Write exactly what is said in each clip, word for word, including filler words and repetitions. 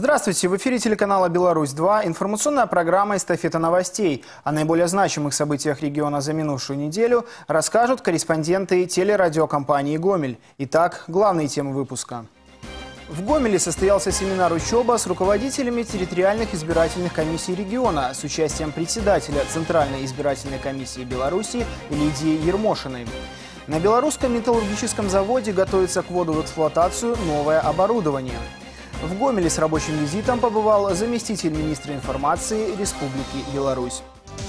Здравствуйте! В эфире телеканала «Беларусь-два» информационная программа «Эстафета новостей». О наиболее значимых событиях региона за минувшую неделю расскажут корреспонденты телерадиокомпании «Гомель». Итак, главные темы выпуска. В Гомеле состоялся семинар «Учеба» с руководителями территориальных избирательных комиссий региона с участием председателя Центральной избирательной комиссии Беларуси Лидии Ермошиной. На белорусском металлургическом заводе готовится к вводу в эксплуатацию новое оборудование. В Гомеле с рабочим визитом побывал заместитель министра информации Республики Беларусь.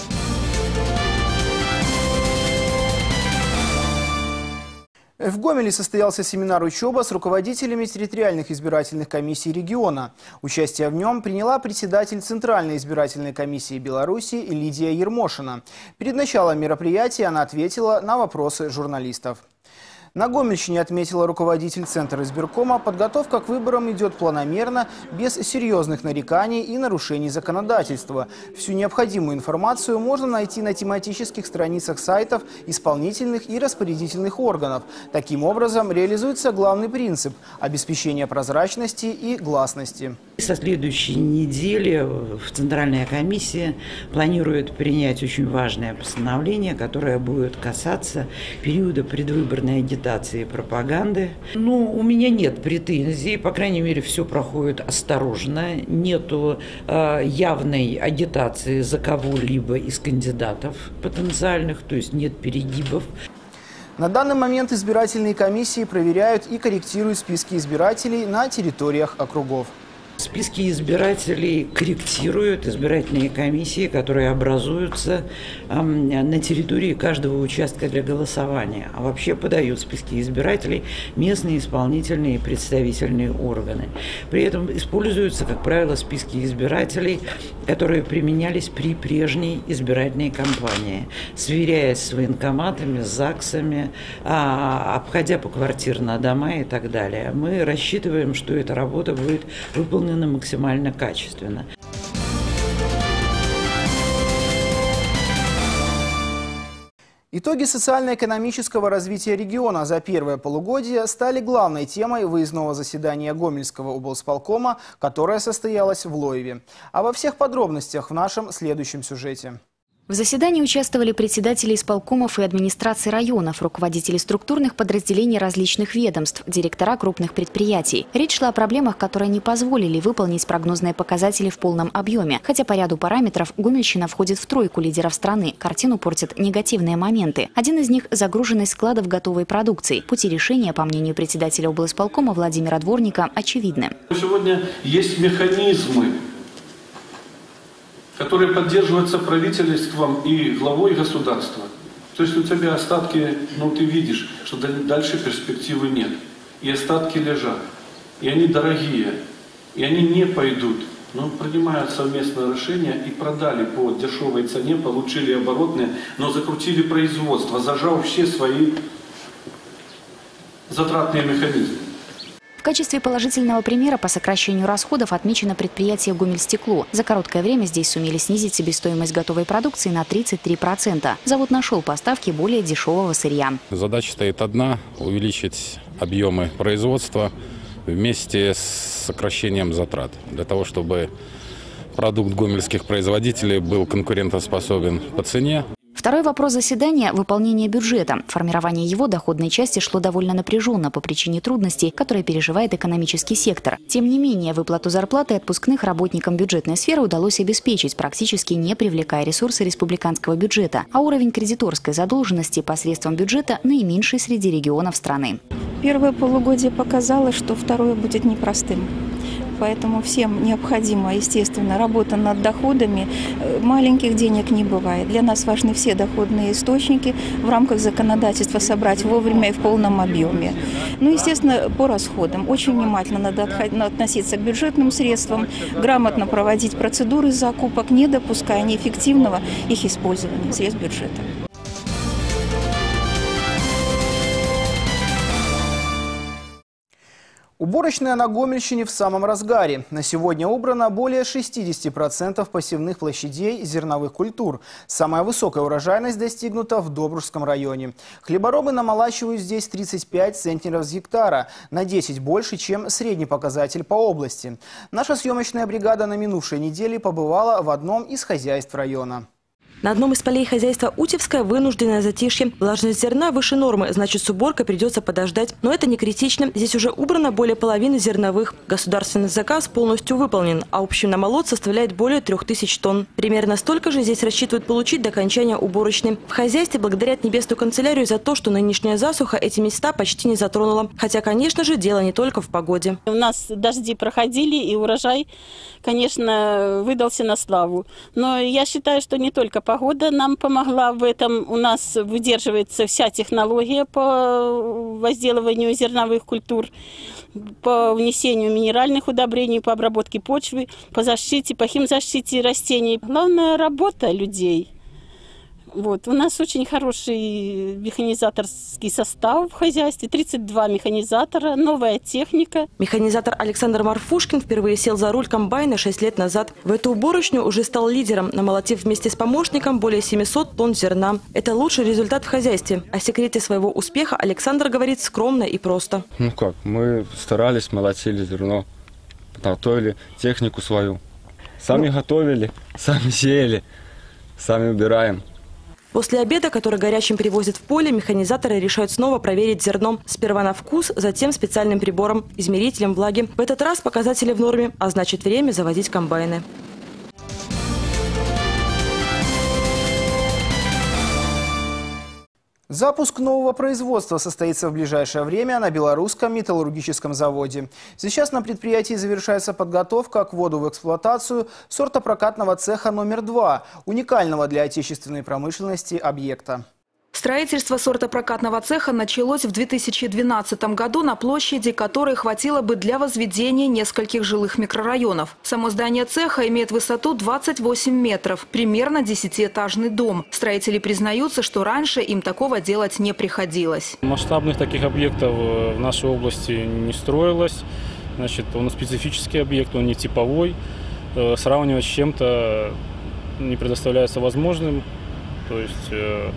В Гомеле состоялся семинар «Учеба» с руководителями территориальных избирательных комиссий региона. Участие в нем приняла председатель Центральной избирательной комиссии Беларуси Лидия Ермошина. Перед началом мероприятия она ответила на вопросы журналистов. На Гомельщине, отметила руководитель Центра избиркома, подготовка к выборам идет планомерно, без серьезных нареканий и нарушений законодательства. Всю необходимую информацию можно найти на тематических страницах сайтов исполнительных и распорядительных органов. Таким образом, реализуется главный принцип – обеспечение прозрачности и гласности. Со следующей недели в Центральная комиссия планирует принять очень важное постановление, которое будет касаться периода предвыборной агитации и пропаганды. Ну, у меня нет претензий, по крайней мере, все проходит осторожно, нету э, явной агитации за кого-либо из кандидатов потенциальных, то есть нет перегибов. На данный момент избирательные комиссии проверяют и корректируют списки избирателей на территориях округов. Списки избирателей корректируют избирательные комиссии, которые образуются э, на территории каждого участка для голосования. А вообще подают списки избирателей местные исполнительные и представительные органы. При этом используются, как правило, списки избирателей, которые применялись при прежней избирательной кампании, сверяясь с военкоматами, с ЗАГСами, э, обходя поквартирно дома и так далее. Мы рассчитываем, что эта работа будет выполнена максимально качественно. Итоги социально-экономического развития региона за первое полугодие стали главной темой выездного заседания Гомельского облсполкома, которое состоялось в Лоеве. А во всех подробностях в нашем следующем сюжете. В заседании участвовали председатели исполкомов и администрации районов, руководители структурных подразделений различных ведомств, директора крупных предприятий. Речь шла о проблемах, которые не позволили выполнить прогнозные показатели в полном объеме. Хотя по ряду параметров Гомельщина входит в тройку лидеров страны. Картину портят негативные моменты. Один из них – загруженность складов готовой продукции. Пути решения, по мнению председателя облсполкома Владимира Дворника, очевидны. Сегодня есть механизмы, которые поддерживаются правительством и главой государства. То есть у тебя остатки, ну ты видишь, что дальше перспективы нет. И остатки лежат. И они дорогие. И они не пойдут. Но принимают совместное решение и продали по дешевой цене, получили оборотные, но закрутили производство, зажав все свои затратные механизмы. В качестве положительного примера по сокращению расходов отмечено предприятие «Гомельстекло». За короткое время здесь сумели снизить себестоимость готовой продукции на тридцать три процента. Завод нашел поставки более дешевого сырья. Задача стоит одна – увеличить объемы производства вместе с сокращением затрат, для того, чтобы продукт гомельских производителей был конкурентоспособен по цене. Второй вопрос заседания – выполнение бюджета. Формирование его доходной части шло довольно напряженно по причине трудностей, которые переживает экономический сектор. Тем не менее, выплату зарплаты и отпускных работникам бюджетной сферы удалось обеспечить, практически не привлекая ресурсы республиканского бюджета. А уровень кредиторской задолженности посредством бюджета наименьший среди регионов страны. Первое полугодие показало, что второе будет непростым. Поэтому всем необходима, естественно, работа над доходами. Маленьких денег не бывает. Для нас важны все доходные источники в рамках законодательства собрать вовремя и в полном объеме. Ну, естественно, по расходам. Очень внимательно надо относиться к бюджетным средствам, грамотно проводить процедуры закупок, не допуская неэффективного их использования средств бюджета. Уборочная на Гомельщине в самом разгаре. На сегодня убрано более шестидесяти процентов посевных площадей зерновых культур. Самая высокая урожайность достигнута в Добружском районе. Хлеборобы намолачивают здесь тридцать пять центнеров с гектара, на десять больше, чем средний показатель по области. Наша съемочная бригада на минувшей неделе побывала в одном из хозяйств района. На одном из полей хозяйства Утевское вынужденное затишье. Влажность зерна выше нормы, значит, с уборкой придется подождать. Но это не критично. Здесь уже убрано более половины зерновых. Государственный заказ полностью выполнен, а общий намолот составляет более трех тысяч тонн. Примерно столько же здесь рассчитывают получить до окончания уборочной. В хозяйстве благодарят Небесную канцелярию за то, что нынешняя засуха эти места почти не затронула. Хотя, конечно же, дело не только в погоде. У нас дожди проходили, и урожай, конечно, выдался на славу. Но я считаю, что не только погода. Погода нам помогла в этом. У нас выдерживается вся технология по возделыванию зерновых культур, по внесению минеральных удобрений, по обработке почвы, по защите, по химзащите растений. Главное – работа людей. Вот. У нас очень хороший механизаторский состав в хозяйстве, тридцать два механизатора, новая техника. Механизатор Александр Марфушкин впервые сел за руль комбайна шесть лет назад. В эту уборочную уже стал лидером, намолотив вместе с помощником более семисот тонн зерна. Это лучший результат в хозяйстве. О секрете своего успеха Александр говорит скромно и просто. Ну как, мы старались, молотили зерно, готовили технику свою. Сами ну... готовили, сами сеяли, сами убираем. После обеда, который горячим привозят в поле, механизаторы решают снова проверить зерно. Сперва на вкус, затем специальным прибором, измерителем влаги. В этот раз показатели в норме, а значит время заводить комбайны. Запуск нового производства состоится в ближайшее время на Белорусском металлургическом заводе. Сейчас на предприятии завершается подготовка к вводу в эксплуатацию сортопрокатного цеха номер два, уникального для отечественной промышленности объекта. Строительство сортопрокатного цеха началось в две тысячи двенадцатом году на площади, которой хватило бы для возведения нескольких жилых микрорайонов. Само здание цеха имеет высоту двадцать восемь метров, примерно десятиэтажный дом. Строители признаются, что раньше им такого делать не приходилось. Масштабных таких объектов в нашей области не строилось. Значит, он специфический объект, он не типовой. Сравнивать с чем-то не предоставляется возможным. То есть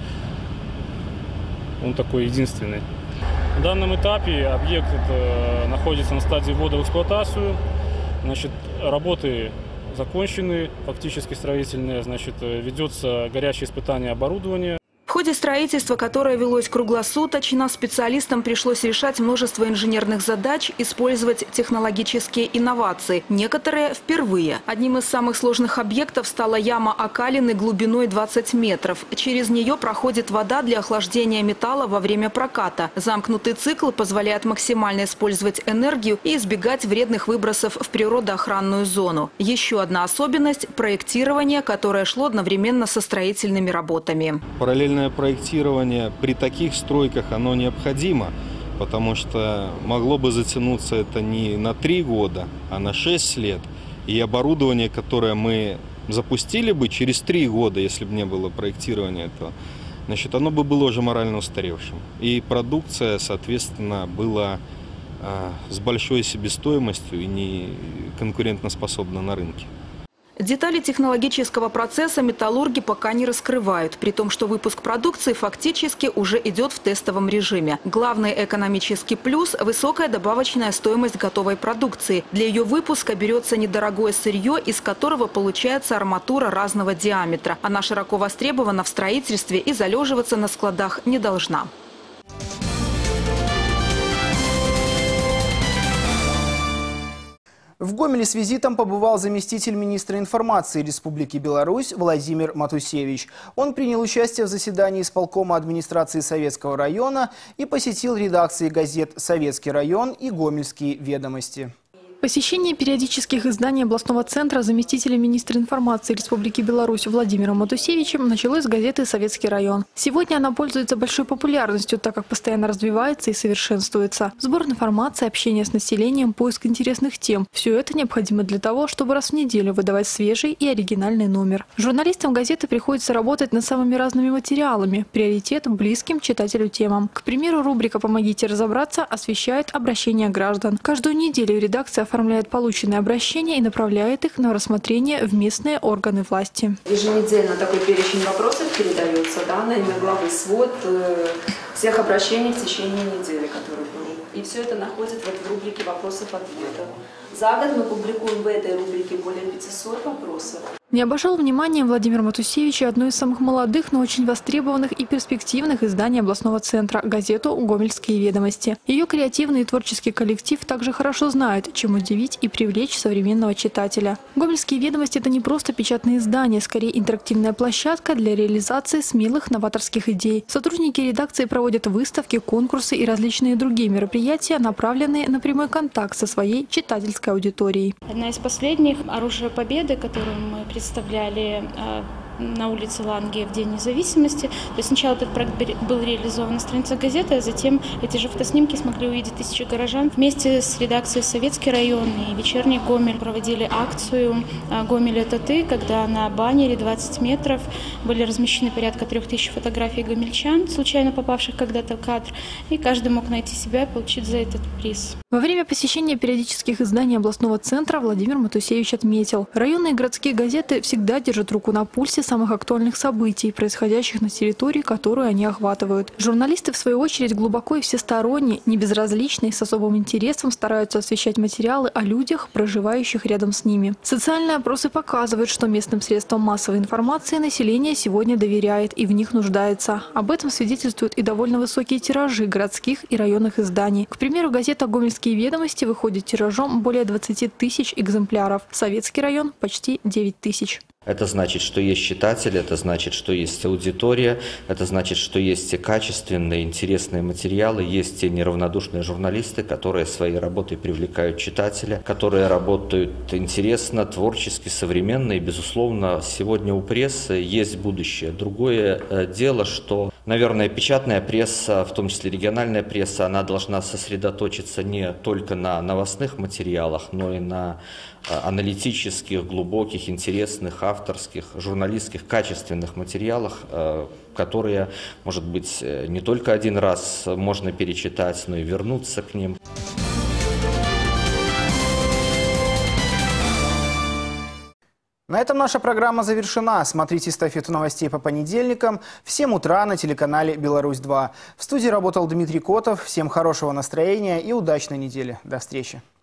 он такой единственный. На данном этапе объект это находится на стадии ввода в эксплуатацию. Значит, работы закончены, фактически строительные. Значит, ведется горячее испытание оборудования. В ходе строительства, которое велось круглосуточно, специалистам пришлось решать множество инженерных задач, использовать технологические инновации. Некоторые впервые. Одним из самых сложных объектов стала яма окалины глубиной двадцать метров. Через нее проходит вода для охлаждения металла во время проката. Замкнутый цикл позволяет максимально использовать энергию и избегать вредных выбросов в природоохранную зону. Еще одна особенность – проектирование, которое шло одновременно со строительными работами. Параллельное проектирование при таких стройках оно необходимо, потому что могло бы затянуться это не на три года, а на шесть лет. И оборудование, которое мы запустили бы через три года, если бы не было проектирования этого, значит, оно бы было уже морально устаревшим. И продукция, соответственно, была э, с большой себестоимостью и не конкурентоспособна на рынке. Детали технологического процесса металлурги пока не раскрывают, при том, что выпуск продукции фактически уже идет в тестовом режиме. Главный экономический плюс – высокая добавочная стоимость готовой продукции. Для ее выпуска берется недорогое сырье, из которого получается арматура разного диаметра. Она широко востребована в строительстве и залеживаться на складах не должна. В Гомеле с визитом побывал заместитель министра информации Республики Беларусь Владимир Матусевич. Он принял участие в заседании исполкома администрации Советского района и посетил редакции газет «Советский район» и «Гомельские ведомости». Посещение периодических изданий областного центра заместителя министра информации Республики Беларусь Владимиром Матусевичем началось с газеты «Советский район». Сегодня она пользуется большой популярностью, так как постоянно развивается и совершенствуется. Сбор информации, общение с населением, поиск интересных тем – все это необходимо для того, чтобы раз в неделю выдавать свежий и оригинальный номер. Журналистам газеты приходится работать над самыми разными материалами, приоритет – близким читателю темам. К примеру, рубрика «Помогите разобраться» освещает обращения граждан. Каждую неделю редакция оформляет полученные обращения и направляет их на рассмотрение в местные органы власти. Еженедельно такой перечень вопросов передается, да, на имя главы свод э, всех обращений в течение недели, которые были. И все это находит вот в рубрике «Вопросов-ответов». За год мы публикуем в этой рубрике более пятисот вопросов. Не обошел вниманием Владимир Матусевич и одно из самых молодых, но очень востребованных и перспективных изданий областного центра – газету «Гомельские ведомости». Ее креативный и творческий коллектив также хорошо знает, чем удивить и привлечь современного читателя. «Гомельские ведомости» – это не просто печатное издание, скорее интерактивная площадка для реализации смелых новаторских идей. Сотрудники редакции проводят выставки, конкурсы и различные другие мероприятия, направленные на прямой контакт со своей читательской аудиторией. Одна из последних – «Оружие Победы», которую мы представляли на улице Ланге в День независимости. То есть сначала этот проект был реализован на страницах газеты, а затем эти же фотоснимки смогли увидеть тысячи горожан. Вместе с редакцией «Советский район» и «Вечерний Гомель» проводили акцию «Гомель – это ты», когда на баннере двадцать метров были размещены порядка трех тысяч фотографий гомельчан, случайно попавших когда-то в кадр, и каждый мог найти себя и получить за этот приз. Во время посещения периодических изданий областного центра Владимир Матусевич отметил, районные и городские газеты всегда держат руку на пульсе самых актуальных событий, происходящих на территории, которую они охватывают. Журналисты, в свою очередь, глубоко и всесторонне, не безразлично и с особым интересом стараются освещать материалы о людях, проживающих рядом с ними. Социальные опросы показывают, что местным средствам массовой информации население сегодня доверяет и в них нуждается. Об этом свидетельствуют и довольно высокие тиражи городских и районных изданий. К примеру, газета «Гомельские ведомости» выходит тиражом более двадцати тысяч экземпляров. «Советский район» – почти девять тысяч. Это значит, что есть читатели, это значит, что есть аудитория, это значит, что есть те качественные, интересные материалы, есть те неравнодушные журналисты, которые своей работой привлекают читателя, которые работают интересно, творчески, современно. И, безусловно, сегодня у прессы есть будущее. Другое дело, что, наверное, печатная пресса, в том числе региональная пресса, она должна сосредоточиться не только на новостных материалах, но и на аналитических, глубоких, интересных, авторских, журналистских, качественных материалах, которые, может быть, не только один раз можно перечитать, но и вернуться к ним. На этом наша программа завершена. Смотрите эстафету новостей по понедельникам в семь утра на телеканале «Беларусь два». В студии работал Дмитрий Котов. Всем хорошего настроения и удачной недели. До встречи.